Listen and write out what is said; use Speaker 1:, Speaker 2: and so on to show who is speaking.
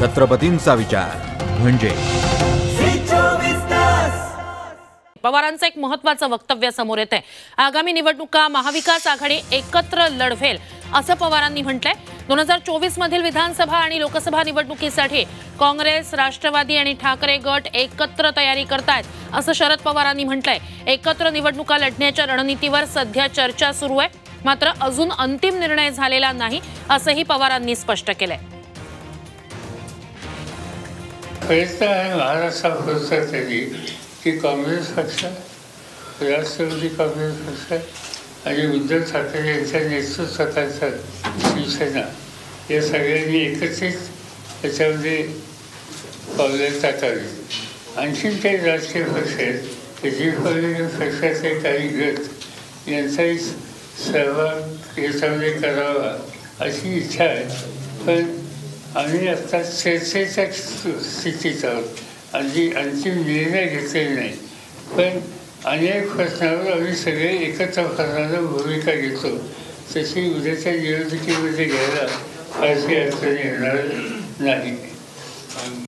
Speaker 1: छत्रपतींचा विचार म्हणजे
Speaker 2: पवारांचं एक महत्त्वाचं वक्तव्य समोर येतंय। आगामी निवडणुका महाविकास आघाडी एकत्र लढवेल असं पवारांनी म्हटलंय। 2024 मधील विधानसभा आणि लोकसभा निवडणुकीसाठी काँग्रेस, राष्ट्रवादी आणि ठाकरे गट एकत्र तयारी करतायत असं शरद पवारांनी म्हटलंय। एकत्र निवडणुका लढण्याच्या रणनीतीवर सध्या चर्चा सुरू आहे, मात्र अजून अंतिम निर्णय झालेला नाही असंही पवारांनी स्पष्ट केलंय।
Speaker 3: की काँग्रेस पक्ष, राष्ट्रवादी काँग्रेस पक्ष आणि उद्धव ठाकरे यांच्या नेतृत्वाखालचा शिवसेना या सगळ्यांनी एकत्रित त्याच्यामध्ये पावले टाकावी। आणखीन काही राजकीय पक्ष आहेत, रिपब्लिकन पक्षाचे काही गट यांचाही सहभाग याच्यामध्ये करावा अशी इच्छा आहे। पण आम्ही आता चर्चेच्या स्थितीत आहोत, अंतिम निर्णय घेतलेला नाही। पण अनेक प्रश्नावर आम्ही सगळे एकत्र करण्याची भूमिका घेतो, तशी उद्याच्या निवडणुकीमध्ये घ्यायला फारशी अडचण येणार नाही।